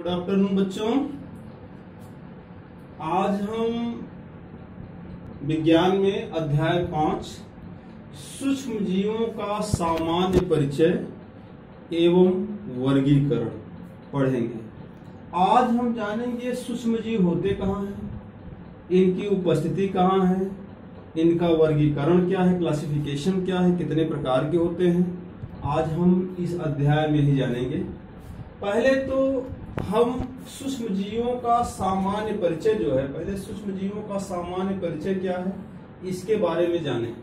Good afternoon बच्चों। आज हम विज्ञान में अध्याय 5 सूक्ष्म जीवों का सामान्य परिचय एवं वर्गीकरण पढ़ेंगे। आज हम जानेंगे सूक्ष्म जीव होते कहाँ हैं, इनकी उपस्थिति कहाँ है, इनका वर्गीकरण क्या है, क्लासिफिकेशन क्या है, कितने प्रकार के होते हैं। आज हम इस अध्याय में ही जानेंगे। पहले तो हम सूक्ष्म जीवों का सामान्य परिचय जो है, पहले सूक्ष्म जीवों का सामान्य परिचय क्या है इसके बारे में जाने।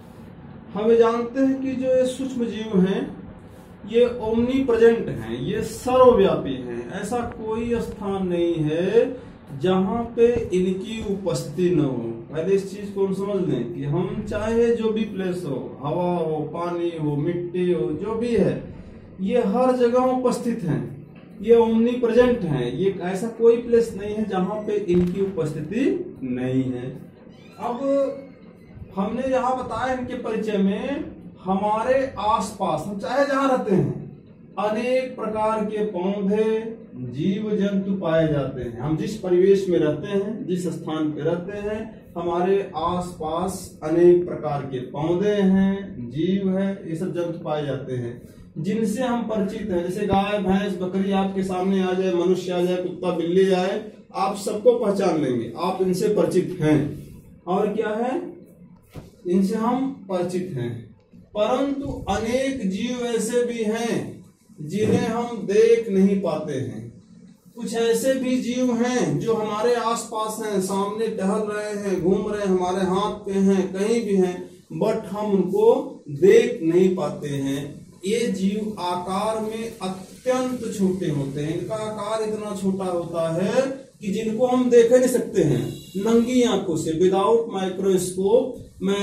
हम जानते हैं कि जो ये सूक्ष्म जीव हैं ये ओमनी प्रेजेंट हैं, ये सर्वव्यापी हैं। ऐसा कोई स्थान नहीं है जहां पे इनकी उपस्थिति न हो। पहले इस चीज को हम समझ लें कि हम चाहे जो भी प्लेस हो, हवा हो, पानी हो, मिट्टी हो, जो भी है, ये हर जगह उपस्थित हैं, ये ओमनी प्रेजेंट हैं। ये ऐसा कोई प्लेस नहीं है जहां पे इनकी उपस्थिति नहीं है। अब हमने यहाँ बताया इनके परिचय में, हमारे आसपास हम चाहे जहां रहते हैं अनेक प्रकार के पौधे, जीव जंतु पाए जाते हैं। हम जिस परिवेश में रहते हैं, जिस स्थान पे रहते हैं, हमारे आसपास अनेक प्रकार के पौधे हैं, जीव है, ये सब जंतु पाए जाते हैं जिनसे हम परिचित हैं। जैसे गाय, भैंस, बकरी आपके सामने आ जाए, मनुष्य आ जाए, कुत्ता बिल्ली आए, आप सबको पहचान लेंगे, आप इनसे परिचित हैं। और क्या है, इनसे हम परिचित हैं। परंतु अनेक जीव ऐसे भी हैं जिन्हें हम देख नहीं पाते हैं। कुछ ऐसे भी जीव हैं जो हमारे आसपास हैं, सामने टहल रहे हैं, घूम रहे हैं, हमारे हाथ पे हैं, कहीं भी हैं, बट हम उनको देख नहीं पाते हैं। ये जीव आकार में अत्यंत छोटे होते हैं। इनका आकार इतना छोटा होता है कि जिनको हम देख नहीं सकते हैं नंगी आंखों से, विदाउट माइक्रोस्कोप में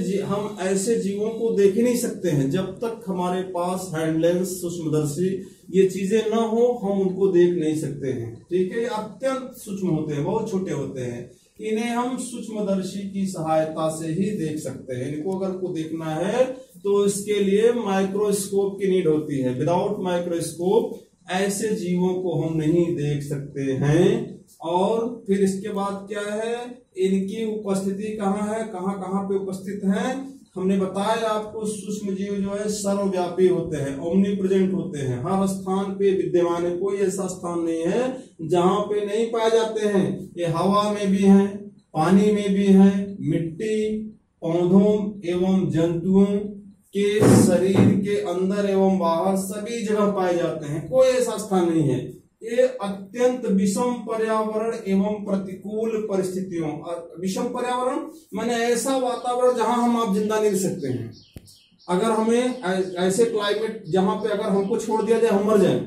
हम ऐसे जीवों को देख ही नहीं सकते हैं। जब तक हमारे पास हैंडलेंस, सूक्ष्मदर्शी, ये चीजें न हो, हम उनको देख नहीं सकते हैं। ठीक है, अत्यंत सूक्ष्म होते हैं, बहुत छोटे होते हैं। इन्हें हम सूक्ष्मदर्शी की सहायता से ही देख सकते हैं। इनको अगर को देखना है तो इसके लिए माइक्रोस्कोप की नीड होती है। विदाउट माइक्रोस्कोप ऐसे जीवों को हम नहीं देख सकते हैं। और फिर इसके बाद क्या है, इनकी उपस्थिति कहाँ है, कहाँ कहाँ पे उपस्थित हैं। हमने बताया आपको, सूक्ष्म जीव जो है सर्वव्यापी होते हैं, ओमनी प्रेजेंट होते हैं, हर स्थान पे विद्यमान है। कोई ऐसा स्थान नहीं है जहां पे नहीं पाए जाते हैं। ये हवा में भी हैं, पानी में भी हैं, मिट्टी, पौधों एवं जंतुओं के शरीर के अंदर एवं बाहर सभी जगह पाए जाते हैं। कोई ऐसा स्थान नहीं है। ये अत्यंत विषम पर्यावरण एवं प्रतिकूल परिस्थितियों, विषम पर्यावरण माने ऐसा वातावरण जहां हम आप जिंदा नहीं रह सकते हैं। अगर हमें ऐसे क्लाइमेट जहां पे अगर हमको छोड़ दिया जाए हम मर जाएं,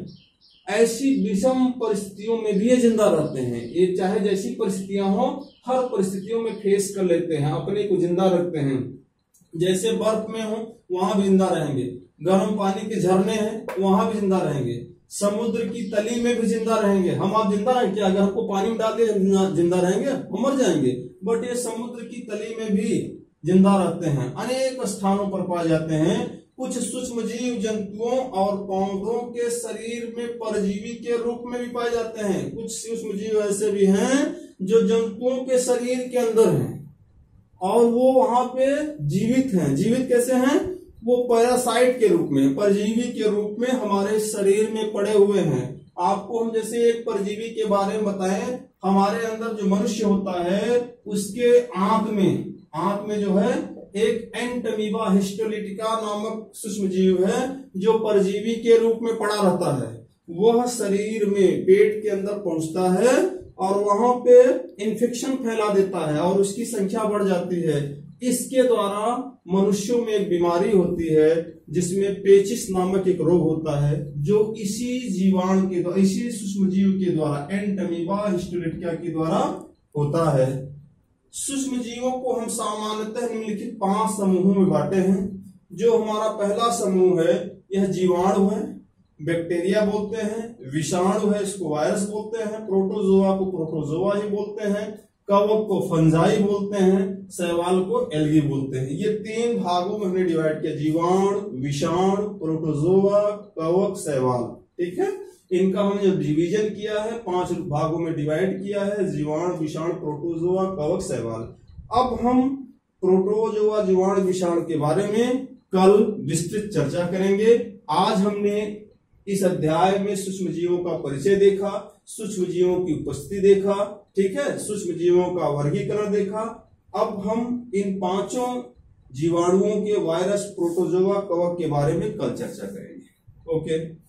ऐसी विषम परिस्थितियों में भी ये जिंदा रहते हैं। ये चाहे जैसी परिस्थितियां हो, हर परिस्थितियों में फेस कर लेते हैं, अपने को जिंदा रखते हैं। जैसे बर्फ में हो वहां भी जिंदा रहेंगे, गर्म पानी के झरने हैं वहां भी जिंदा रहेंगे, समुद्र की तली में भी जिंदा रहेंगे। हम आप जिंदा रहेंगे क्या? अगर हमको पानी में डाल दिया जिंदा रहेंगे? हम मर जाएंगे। बट ये समुद्र की तली में भी जिंदा रहते हैं, अनेक स्थानों पर पाए जाते हैं। कुछ सूक्ष्म जीव जंतुओं और पौधों के शरीर में परजीवी के रूप में भी पाए जाते हैं। कुछ सूक्ष्म जीव ऐसे भी हैं जो जंतुओं के शरीर के अंदर हैं और वो वहां पे जीवित हैं। जीवित कैसे हैं? वो पैरासाइट के रूप में, परजीवी के रूप में हमारे शरीर में पड़े हुए हैं। आपको हम जैसे एक परजीवी के बारे में बताएं, हमारे अंदर जो मनुष्य होता है उसके आंत में जो है एक एंटमीबा हिस्टोलिटिका नामक सूक्ष्म जीव है जो परजीवी के रूप में पड़ा रहता है। वह शरीर में पेट के अंदर पहुंचता है और वहां पे इन्फेक्शन फैला देता है और उसकी संख्या बढ़ जाती है। इसके द्वारा मनुष्यों में एक बीमारी होती है जिसमें पेचिस नामक एक रोग होता है, जो इसी जीवाणु के द्वारा, इसी सूक्ष्म जीव के द्वारा, एंटमीबा हिस्टोलिटिका के द्वारा होता है। सूक्ष्म जीवों को हम सामान्यतः निम्नलिखित 5 समूहों में बांटे हैं। जो हमारा पहला समूह है यह जीवाणु है, बैक्टीरिया बोलते हैं, विषाणु है इसको वायरस बोलते हैं, प्रोटोजोआ को प्रोटोजोआ ही बोलते हैं, कवक को फंजाई बोलते हैं, शैवाल को एल्गी बोलते हैं। ये 3 भागों में हमने डिवाइड किया, जीवाणु, विषाणु, प्रोटोजोआ, कवक, शैवाल। ठीक है, इनका हमने जब डिवीजन किया है 5 भागों में डिवाइड किया है, जीवाणु, विषाणु, प्रोटोजोआ, कवक, शैवाल। अब हम प्रोटोजोआ, जीवाणु, विषाणु के बारे में कल विस्तृत चर्चा करेंगे। आज हमने इस अध्याय में सूक्ष्म जीवों का परिचय देखा, सूक्ष्म जीवों की उपस्थिति देखा, ठीक है, सूक्ष्म जीवों का वर्गीकरण देखा। अब हम इन 5 जीवाणुओं के, वायरस, प्रोटोजोआ, कवक के बारे में कल चर्चा करेंगे। ओके।